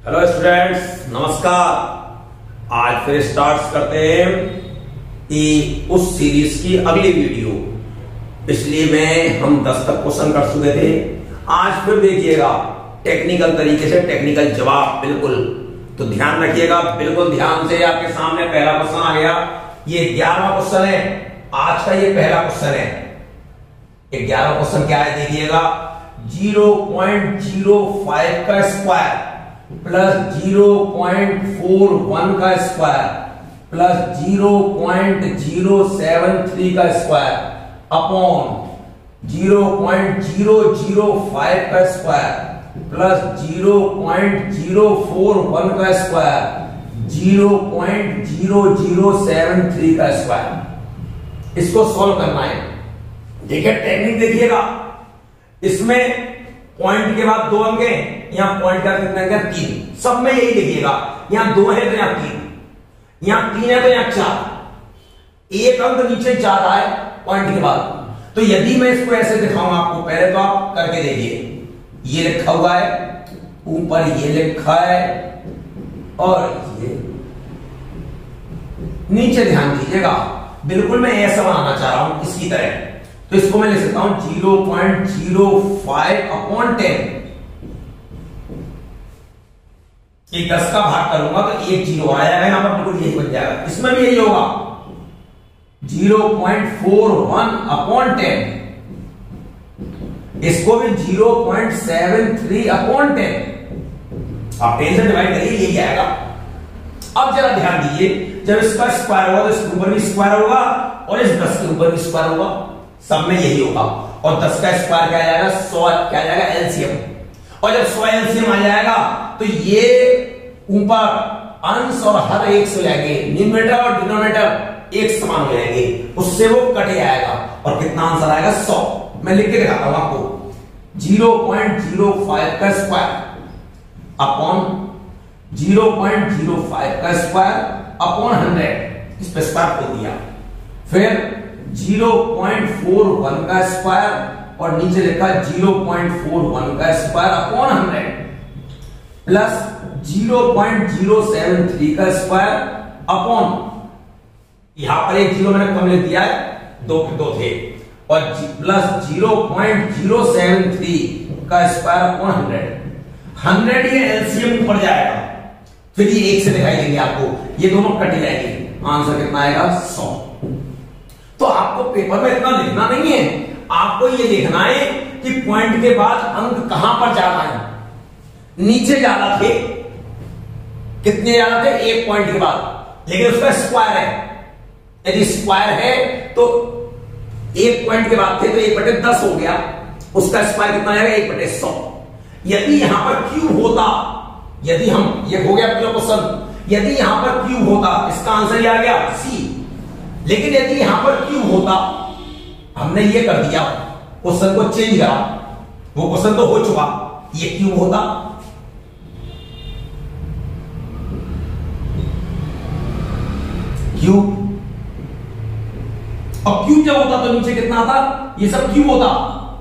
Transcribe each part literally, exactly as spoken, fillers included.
Hello students, नमस्कार। आज फिर स्टार्ट करते हैं कि उस सीरीज की अगली वीडियो। पिछली में हम दस तक क्वेश्चन कर चुके थे। आज फिर देखिएगा टेक्निकल तरीके से टेक्निकल जवाब, बिल्कुल तो ध्यान रखिएगा, बिल्कुल ध्यान से। आपके सामने पहला क्वेश्चन आ गया। ये ग्यारहवां क्वेश्चन है आज का, ये पहला क्वेश्चन है। ग्यारहवां क्वेश्चन क्या है देखिएगा, जीरो पॉइंट जीरो फाइव का square plus zero point four one का square plus zero point zero seven three का square upon zero point zero zero five का square plus zero point zero four one का square zero point zero zero seven three का square. इसको solve करना है। देखिए technique देखिएगा, इसमें पॉइंट के बाद दो अंक हैं, यहां पॉइंट का कितना है, तीन। सब में यही देखिएगा, यहां दो है तो यहां तीन, यहां तीन है तो यहां चार। एक अंक नीचे ज्यादा है पॉइंट के बाद। तो यदि मैं इसको ऐसे दिखाऊं आपको, पहले तो आप करके देखिए। ये लिखा हुआ है, ऊपर ये लिखा है और ये नीचे, ध्यान दीजिएगा, बिल्कुल मैं ऐसा बनाना चाह रहा हूं इसकी तरह। तो इसको मैं लिख सकता हूं zero point zero five upon ten. एक दस का भाग करूंगा तो एक जीरो आ जाएगा यहां पर, बिल्कुल यही बन जाएगा। इसमें भी यही होगा, zero point four one upon ten. इसको भी zero point seven three upon ten. आप टेन से डिवाइड करिए, यही आएगा। अब जरा ध्यान दीजिए, जब इसका स्क्वायर होगा तो इसके ऊपर भी स्क्वायर होगा और इस दस के ऊपर भी स्क्वायर होगा। सब में यही होगा। और दस का स्क्वायर क्या आ जाएगा, सौ क्या आ जाएगा, एलसीएम। और जब सौ एलसीएम आ जाएगा तो ये ऊपर अंश और हर एक से जाएंगे, न्यूमरेटर और डिनोमिनेटर एक समान हो जाएंगे, उससे वो कट जाएगा और कितना आंसर आएगा, सौ। मैं लिख के दिखाता हूं आपको, जीरो पॉइंट जीरो फाइव का square upon zero point zero five का स्क्वायर अपॉन हंड्रेड, इस पे स्क्वायर खोल दिया। फिर जीरो पॉइंट फोर वन का स्क्वायर और नीचे लिखा जीरो पॉइंट फोर वन का square upon hundred plus zero point zero seven three का स्क्वायर अपॉन, यहां पर एक जीरो मैंने कम लिख दिया है, दो दो थे, और plus zero point zero seven three का स्क्वायर अपॉन हंड्रेड। हंड्रेड ये एलसीएम ऊपर जाएगा, फिर ये एक से दिखाई देंगे आपको, ये दोनों कट जाएंगे। आंसर कितना आएगा, सौ। तो आपको पेपर में इतना लिखना नहीं है, आपको ये देखना है कि पॉइंट के बाद अंक कहां पर ज्यादा है। नीचे ज्यादा थे, कितने ज्यादा थे, एक पॉइंट के बाद, लेकिन उसका स्क्वायर है। यदि स्क्वायर है तो एक पॉइंट के बाद थे तो एक बटे दस हो गया, उसका स्क्वायर कितना आएगा, एक बटे सौ। यदि यहां पर क्यूब होता, यदि हम, ये हो गया पूरा क्वेश्चन, यदि यहां पर क्यूब होता, इसका आंसर ये आ गया सी। लेकिन यदि यहां पर क्यूब होता, हमने ये कर दिया, क्वेश्चन को चेंज करा, वो क्वेश्चन तो हो चुका, ये क्यूब होता, क्यूब, और क्यूब जब होता तो नीचे कितना आता, ये सब क्यूब होता।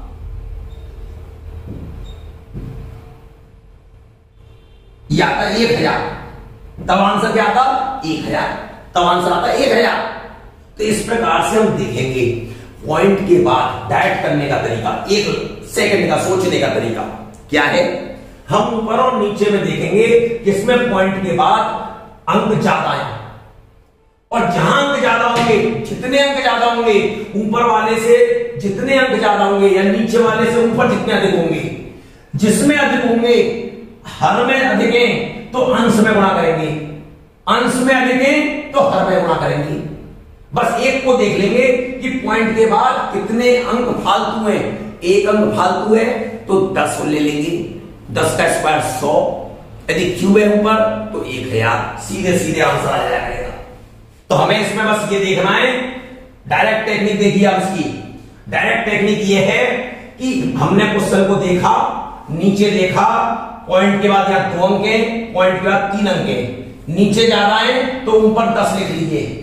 ये आता एक हजार, तब आंसर क्या आता, एक हजार, तब आंसर आता एक हजार। तो इस प्रकार से हम देखेंगे पॉइंट के बाद डायरेक्ट करने का तरीका, एक सेकंड का सोचने का तरीका क्या है। हम ऊपर और नीचे में देखेंगे किसमें पॉइंट के बाद अंक ज्यादा है, और जहां अंक ज्यादा होंगे, जितने अंक ज्यादा होंगे, ऊपर वाले से जितने अंक ज्यादा होंगे या नीचे वाले से ऊपर जितने अधिक होंगे, जिसमें अधिक होंगे, हर में अधिक है तो अंश में गुणा करेंगे, अंश में अधिक है तो हर में गुणा करेंगे। बस एक को देख लेंगे कि पॉइंट के बाद कितने अंक फालतू हैं। एक अंक फालतू है तो दस को ले लेंगे, दस का स्क्वायर सौ, यदि क्यूब है ऊपर तो एक हजार, सीधे सीधे आंसर आ जाएगा। तो हमें इसमें बस ये देखना है, डायरेक्ट टेक्निक देखिए आप इसकी। डायरेक्ट टेक्निक ये है कि हमने क्वेश्चन को देखा, नीचे देखा, पॉइंट के बाद या दो अंक है, पॉइंट के बाद तीन अंक है, नीचे ज्यादा है तो ऊपर दस लिख लीजिए,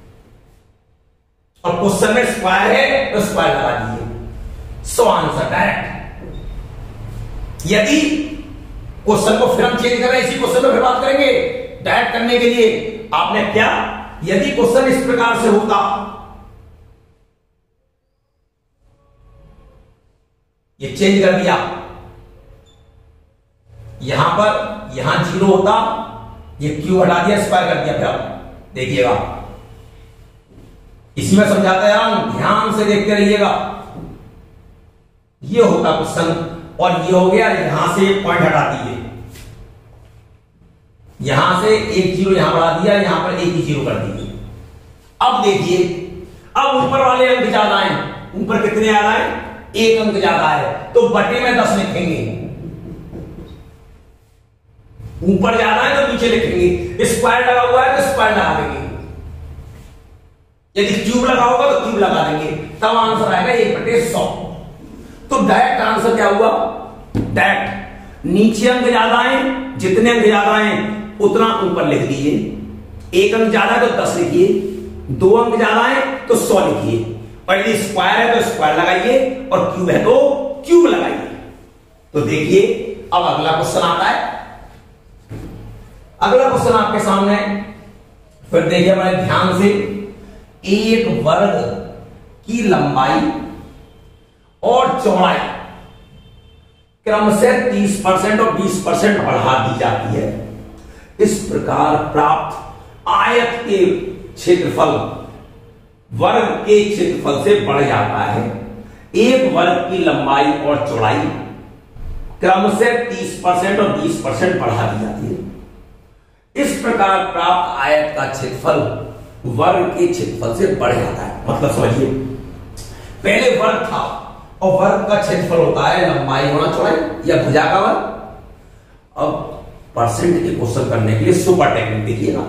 और क्वेश्चन में स्क्वायर है तो स्क्वायर लगा दीजिए, सो आंसर डायरेक्ट। यदि क्वेश्चन को फिर हम चेंज कर रहे हैं, इसी क्वेश्चन में फिर बात करेंगे। डायरेक्ट करने के लिए आपने क्या, यदि क्वेश्चन इस प्रकार से होता, ये चेंज कर दिया, यहां पर यहां जीरो होता, ये क्यू हटा दिया, स्क्वायर कर दिया, फिर देखिएगा इसमें समझाता है, ध्यान से देखते रहिएगा। ये होता क्वेश्चन और ये हो गया, यहां से पॉइंट हटा दिए, यहां से एक जीरो यहां बढ़ा दिया, यहां पर एक ही जीरो कर दिए। अब देखिए, अब ऊपर वाले अंक ज्यादा हैं, ऊपर कितने ज्यादा हैं, एक अंक ज्यादा है, तो बटे में दस लिखेंगे, ऊपर ज्यादा है तो नीचे लिखेंगे, स्क्वायर लगा हुआ है तो स्क्वायर लगा देंगे, यदि क्यूब लगा होगा तो क्यूब लगा देंगे, तब आंसर आएगा एक बटे सौ। तो डायरेक्ट आंसर क्या हुआ, डायरेक्ट नीचे अंक ज्यादा है, जितने अंक ज्यादा हैं उतना ऊपर लिख दीजिए, एक अंक ज्यादा है तो दस लिखिए, दो अंक ज्यादा है तो सौ लिखिए, और यदि स्क्वायर है तो स्क्वायर लगाइए, और क्यूब है तो क्यूब लगाइए। तो देखिए अब अगला क्वेश्चन आता है, अगला क्वेश्चन आपके सामने, फिर देखिए हमारे ध्यान से, एक वर्ग की लंबाई और चौड़ाई क्रम से तीस परसेंट और बीस परसेंट बढ़ा दी जाती है। इस प्रकार प्राप्त आयत के क्षेत्रफल वर्ग के क्षेत्रफल से बढ़ जाता है। एक वर्ग की लंबाई और चौड़ाई क्रम से तीस परसेंट और बीस परसेंट बढ़ा दी जाती है। इस प्रकार प्राप्त आयत का क्षेत्रफल वर्ग के क्षेत्रफल से बढ़ जाता है। मतलब समझिए, पहले वर्ग था और वर्ग का क्षेत्रफल होता है लंबाई गुणा चौड़ाई या भुजा का वर्ग। अब परसेंट के क्वेश्चन करने के लिए सुपर टेक्निक देखिएगा,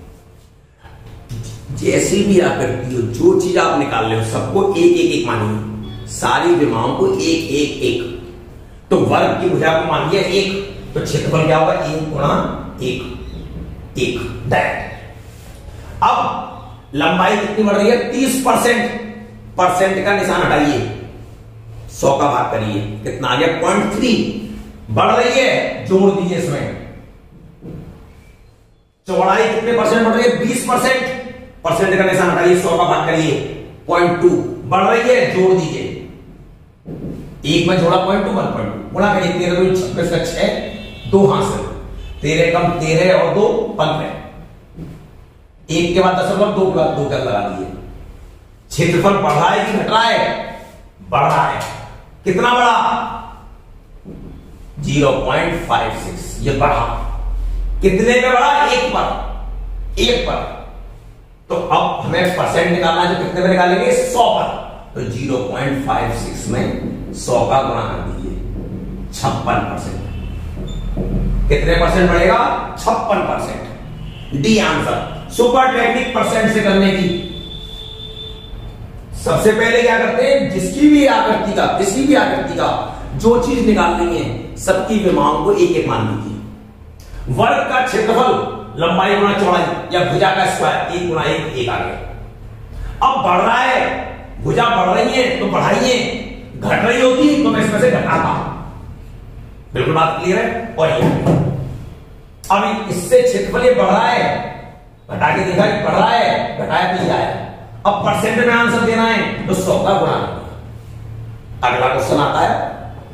जैसी भी आकृति हो, जो चीज आप निकाल रहे हो सबको एक एक एक मानिए, सारी विमाओं को एक एक एक। तो वर्ग की भुजा को मान लिया एक, तो क्षेत्रफल क्या होगा, एक गुणा एक एक डायरेक्ट। अब लंबाई कितनी बढ़ रही है, तीस परसेंट, परसेंट का निशान हटाइए, सौ का भाग करिए, कितना आ गया, पॉइंट थ्री, बढ़ रही है, जोड़ दीजिए इसमें। चौड़ाई कितने परसेंट बढ़ रही है, बीस परसेंट, परसेंट का निशान हटाइए, सौ का भाग करिए, पॉइंट टू, बढ़ रही है, जोड़ दीजिए, एक में जोड़ा point two, one point two, गुणा करिए, तेरह दो छब्बीस का छह, दो हासिल, तेरह कम तेरह और दो पंद्रह, एक के बाद दशमलव, दो के बाद दो कर लगा दिए। क्षेत्रफल बढ़ रहा है कि घट रहा है, बढ़ रहा है, कितना बढ़ा, जीरो पॉइंट फाइव सिक्स, ये बढ़ा, कितने पे बढ़ा, एक पर, एक पर। तो अब हमें परसेंट निकालना है, तो कितने पे निकालेंगे, सौ पर, तो जीरो पॉइंट फाइव सिक्स में सौ का गुणा कर दीजिए, छप्पन परसेंट, कितने परसेंट बढ़ेगा, छप्पन percent. D answer. Super technique percent से करने की, सबसे पहले क्या करते हैं, जिसकी भी आकृति का, किसी भी आकृति का जो चीज निकालनी है, सबकी विमाओं को एक एक मान लीजिए। वर्ग का क्षेत्रफल लंबाई गुणा चौड़ाई या भुजा का स्क्वायर, एक गुणा एक, एक आ गया। अब बढ़ रहा है, भुजा बढ़ रही है तो बढ़ाइए, घट रही होती तो मैं इसमें से घटाता। बिल्कुल बात क्लियर है। और ये अब इससे क्षेत्रफल ये बढ़ रहा है, घटा के देखा बढ़ रहा है, घटाया तो ये आया। अब परसेंट में आंसर देना है तो सौ का गुणा करना। अगला क्वेश्चन आता है,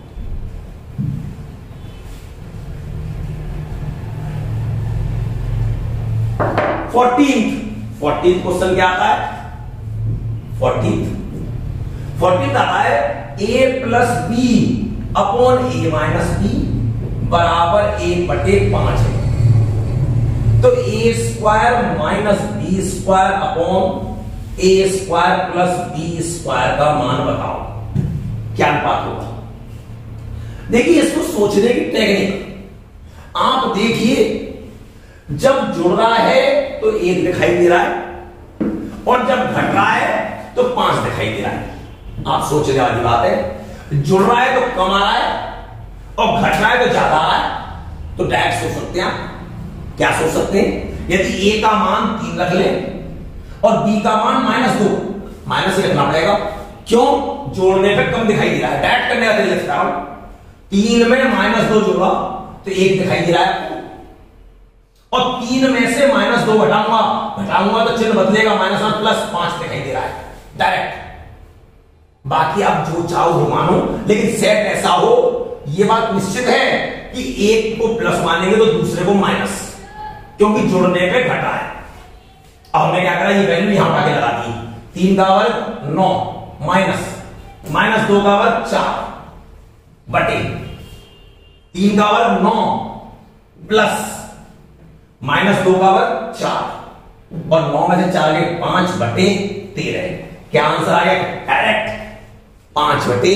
फोर्टीन फोर्टीन क्वेश्चन क्या आता है, फोर्टीन फोर्टीन आता है, A plus B upon A minus B बराबर एक बटे पांच है। तो A square minus B square upon A square plus B square का मान बताओ, क्या अनुपात होगा। देखिए इसको सोचने की टेक्निक आप देखिए, जब जुड़ रहा है तो एक दिखाई दे रहा है, और जब घट रहा है तो पांच दिखाई दे रहा है। आप सोचने वाली बात है, जुड़ रहा है तो कम आ रहा है और घट रहा है तो ज्यादा आ रहा है। तो डायरेक्ट सोच सकते हैं आप, क्या सोच सकते हैं, यदि ए का मान तीन रख लें और बी का मान माइनस दो, माइनस ही रखना पड़ेगा, क्यों, जोड़ने पे कम दिखाई दे रहा है। डायरेक्ट करने का तरीका सिखा रहा हूं, तीन में माइनस दो जोड़ा तो एक दिखाई दे रहा है आपको, और तीन में से माइनस दो घटाऊंगा घटाऊंगा तो चिन्ह बदलेगा, माइनस वन प्लस पांच दिखाई दे रहा है डायरेक्ट। बाकी आप जो चाहो वो मानो, लेकिन सेट ऐसा हो, ये बात निश्चित है कि एक को प्लस मानेंगे तो दूसरे को माइनस, क्योंकि जुड़ने पे घटा है। अब हमने क्या करा, ये वैल्यू यहां आके लगा दी, तीन का वर्ग नौ माइनस माइनस दो का वर्ग चार बटे तीन का वर्ग नौ प्लस माइनस दो का वर्ग चार, और नौ में से चार के पांच बटे तेरह। क्या आंसर आ गया? डायरेक्ट पांच बटे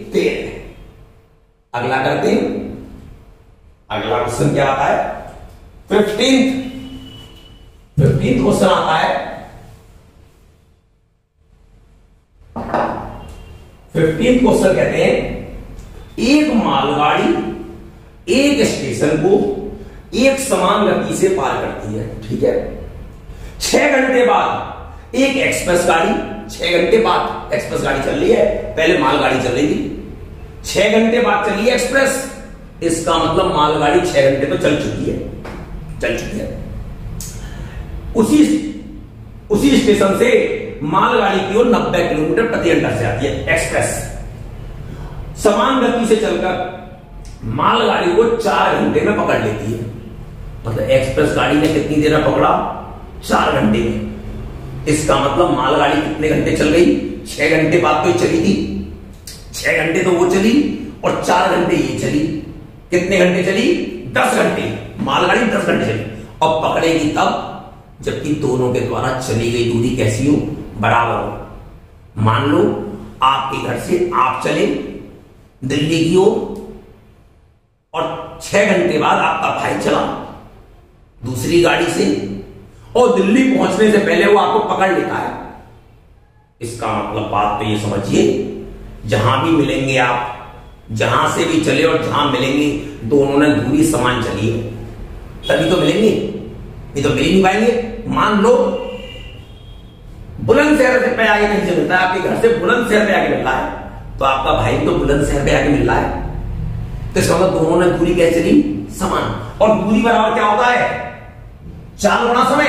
तेरह। अगला करते हैं, अगला क्वेश्चन क्या आता है? फिफ्टींथ फिफ्टींथ क्वेश्चन आता है, फिफ्टींथ क्वेश्चन कहते हैं एक मालगाड़ी एक स्टेशन को एक समान गति से पार करती है, ठीक है। छह घंटे बाद एक एक्सप्रेस गाड़ी, छह घंटे बाद एक्सप्रेस गाड़ी चल रही है, पहले मालगाड़ी चल रही थी, छह घंटे बाद चली है एक्सप्रेस, इसका मतलब मालगाड़ी छह घंटे तो चल चुकी है चल चुकी है उसी उसी स्टेशन से मालगाड़ी की ओर नब्बे किलोमीटर प्रति घंटा से आती है एक्सप्रेस। समान गति से चलकर मालगाड़ी को चार घंटे में पकड़ लेती है, मतलब एक्सप्रेस गाड़ी ने कितनी देर में पकड़ा? चार घंटे में। इसका मतलब मालगाड़ी कितने घंटे चल गई? छह घंटे बाद तो चली थी, छह घंटे तो वो चली और चार घंटे ये चली। कितने घंटे चली? दस घंटे। मालगाड़ी दस घंटे चली, और पकड़ेगी तब जबकि दोनों के द्वारा चली गई दूरी कैसी हो? बराबर हो। मान लो आपके घर से आप चले दिल्ली की ओर, और छह घंटे बाद आपका भाई चला दूसरी गाड़ी से, और दिल्ली पहुंचने से पहले वो आपको पकड़ लेता है। इसका मतलब बात तो ये समझिए, जहां भी मिलेंगे आप, जहां से भी चले और जहां मिलेंगे, दोनों ने दूरी समान चली है, तभी तो मिलेंगे, नहीं तो मिल नहीं पाएंगे। मान लो बुलंदशहर से पे आगे कहीं से मिलता है, आपके घर से बुलंदशहर पे आगे मिल रहा है, तो आपका भाई तो बुलंदशहर पे आगे मिल रहा है, तो इसका मतलब दोनों ने दूरी कैसे ली? समान। और दूरी बराबर क्या होता है? चार गुना समय।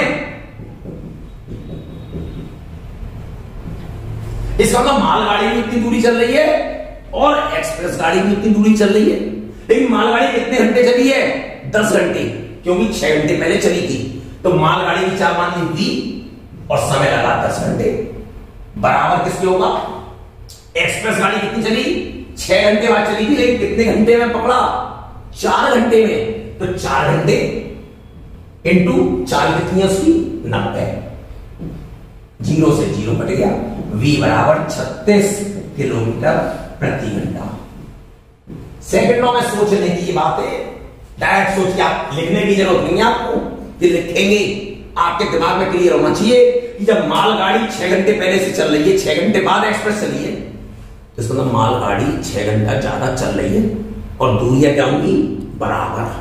इसका मतलब मालगाड़ी भी उतनी दूरी चल रही है और एक्सप्रेस गाड़ी भी उतनी दूरी चल रही है, लेकिन मालगाड़ी कितने घंटे चली है? दस घंटे, क्योंकि छह घंटे पहले चली थी, तो मालगाड़ी की चाल मान ली थी और समय लगा दस घंटे। बराबर किसके होगा? एक्सप्रेस गाड़ी कितनी चली? छह घंटे बाद चली थी, लेकिन कितने घंटे में पकड़ा? चार घंटे में। तो चार घंटे इंटू चार कितनी है उसकी? नब्बे। जीरो से जीरो कट गया, v बराबर छत्तीस किलोमीटर प्रति घंटा। सेकंडों में सोचने की बात है, डायरेक्ट सोच के आप लिखने की जरूरत नहीं है आपको, कि लिखेंगे आपके दिमाग में क्लियर होना चाहिए कि जब मालगाड़ी छह घंटे पहले से चल रही है, छह घंटे बाद एक्सप्रेस चली है, तो इसका मतलब मालगाड़ी छह घंटा ज्यादा चल रही है और दूरियां क्या होंगी? बराबर।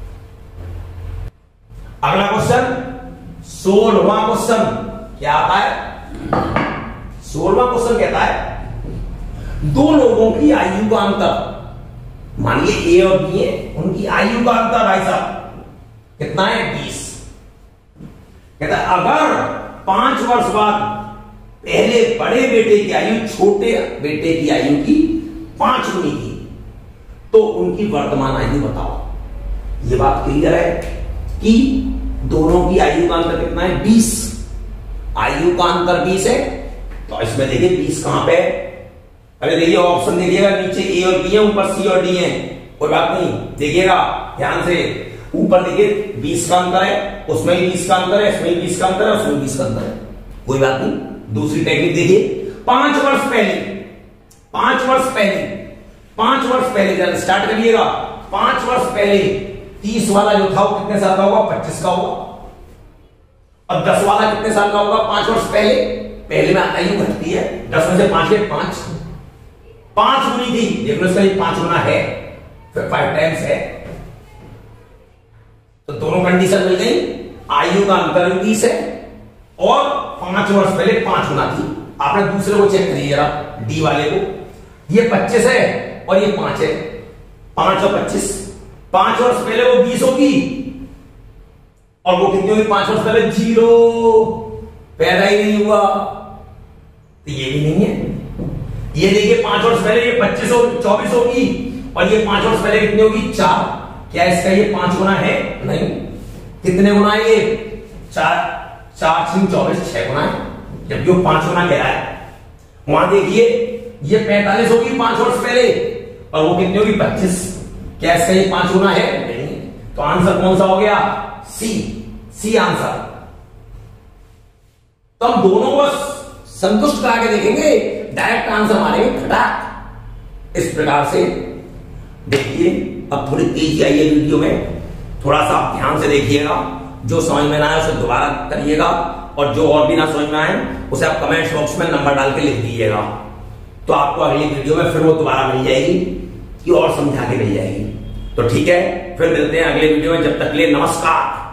अगला क्वेश्चन, सोलहवां क्वेश्चन क्या आता है? सोलहवां क्वेश्चन कहता है दो लोगों की आयु का अंतर, मानिए ए और बी है, उनकी आयु का अंतर भाई साहब कितना है? बीस। कहता है अगर पांच वर्ष बाद पहले बड़े बेटे की आयु छोटे बेटे की आयु की पांच गुनी की, तो उनकी वर्तमान आयु बताओ। ये बात क्लियर है कि दोनों की आयु का अंतर कितना है? बीस। आयु का अंतर बीस है, तो इसमें देखिए बीस कहां पे है? अरे देखिए ऑप्शन देखिएगा, नीचे ए और बी है, ऊपर सी और डी है, कोई बात नहीं, देखिएगा ध्यान से। ऊपर देखिए बीस का अंतर है, उसमें भी बीस का अंतर है, इसमें भी बीस का अंतर है, उसमें बीस का अंतर है, कोई बात नहीं। दूसरी टेक्निक देखिए, पांच वर्ष पहले पांच वर्ष पहले पांच वर्ष पहले जब स्टार्ट करिएगा, पांच वर्ष पहले तीस वाला जो था वो कितने साल का होगा? पच्चीस का होगा। और दस वाला कितने साल का होगा? पांच वर्ष पहले। पहले में आयु घटती है, दस में से पांच के पांच पांच गुनी थी, देख लो इसका ये पांच गुना है, फिर फाइव टाइम्स है, तो दोनों कंडीशन मिल गई। आयु का अंतर बीस है और पांच वर्ष पहले पांच गुना थी। आपने दूसरे को चेक करिए जरा, डी वाले को, ये पच्चीस है और ये पांच है, पांच और पच्चीस पांच वर्ष पहले वो बीस होगी और वो कितनी होगी पांच वर्ष पहले? जीरो, पैदा ही नहीं हुआ, तो ये भी नहीं है। ये देखिए पांच वर्ष पहले ये पच्चीस हो चौबीस होगी और ये पांच वर्ष पहले कितनी होगी? चार। क्या इसका ये पांच गुना है? नहीं। कितने गुना है ये? चार, चार छह चौबीस, छह गुना है, जबकि वो पांच गुना कह रहा है। वहां देखिए ये पैंतालीस होगी पांच वर्ष पहले और वो कितनी होगी? पच्चीस। क्या इसका ये पांच गुना है? नहीं। तो आंसर कौन सा हो गया? C, C answer. तो हम दोनों को संतुष्ट करा के देखेंगे, डायरेक्ट आंसर मारेंगे खटाक। इस प्रकार से देखिए, अब थोड़ी तेजी आई है वीडियो में, थोड़ा सा आप ध्यान से देखिएगा, जो समझ में ना आए उसे दोबारा करिएगा और जो और भी ना समझ में आए उसे आप कमेंट बॉक्स में नंबर डाल के लिख दीजिएगा, तो आपको अगली वीडियो में फिर वो दोबारा मिल जाएगी कि और समझा के मिल जाएगी। तो ठीक है, फिर मिलते हैं अगले वीडियो में, जब तक के लिए नमस्कार।